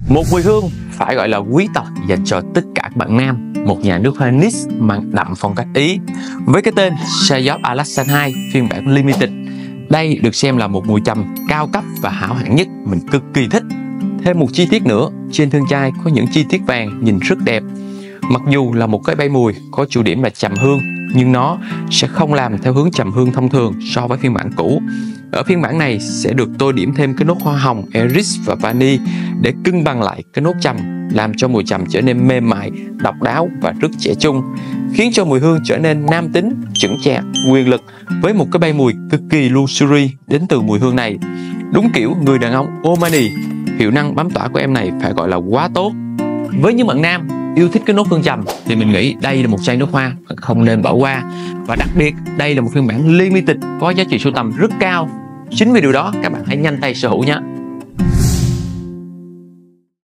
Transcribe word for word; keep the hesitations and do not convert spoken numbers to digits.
Một mùi hương phải gọi là quý tộc dành cho tất cả các bạn nam. Một nhà nước hoa niche mang đậm phong cách Ý với cái tên Sayop Alasan hai phiên bản limited. Đây được xem là một mùi trầm cao cấp và hảo hạng nhất, mình cực kỳ thích. Thêm một chi tiết nữa, trên thân chai có những chi tiết vàng nhìn rất đẹp. Mặc dù là một cái bay mùi có chủ điểm là trầm hương, nhưng nó sẽ không làm theo hướng trầm hương thông thường so với phiên bản cũ. Ở phiên bản này sẽ được tô điểm thêm cái nốt hoa hồng, iris và vani để cân bằng lại cái nốt trầm, làm cho mùi trầm trở nên mềm mại, độc đáo và rất trẻ trung, khiến cho mùi hương trở nên nam tính, chững chạc, quyền lực với một cái bay mùi cực kỳ luxury đến từ mùi hương này. Đúng kiểu người đàn ông Omani. Hiệu năng bám tỏa của em này phải gọi là quá tốt. Với những bạn nam yêu thích cái nốt hương trầm thì mình nghĩ đây là một chai nước hoa không nên bỏ qua. Và đặc biệt đây là một phiên bản limited có giá trị sưu tầm rất cao. Chính vì điều đó các bạn hãy nhanh tay sở hữu nhé.